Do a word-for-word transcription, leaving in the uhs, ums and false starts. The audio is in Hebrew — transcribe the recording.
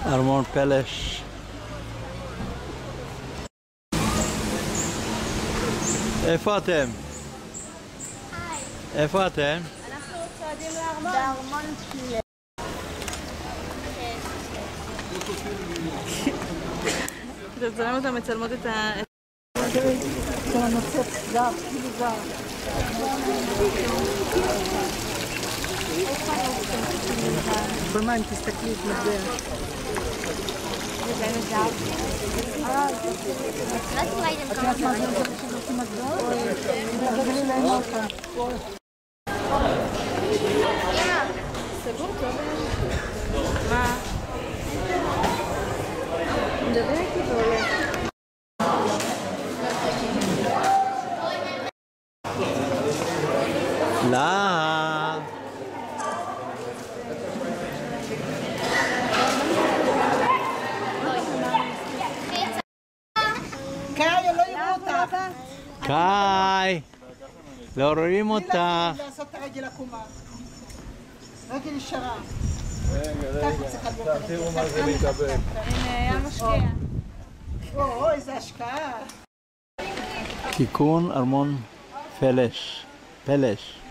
ארמון פלש. איפה אתם? איפה אתם? אנחנו צועדים לארמון. בארמון פלש. אתה צלם אותה מצלמות את ה... זה הנוצץ זר, כאילו זר. במים תסתכלי את מטבע. זה באמת זר. לא תראיתם כמה זה ראיתם. תגזרי להם אותה. סגור טוב. מה? מדבר איתי והולך. לא. קאי, לא יראו אותך. קאי, לא רואים אותך. לעשות את הרגל עקומה. רגל ישרה. רגע, רגע, תראו מה זה להתאבד. הנה, היה משקיע. או, איזה השקעה. כיכון ארמון פלש. פלש.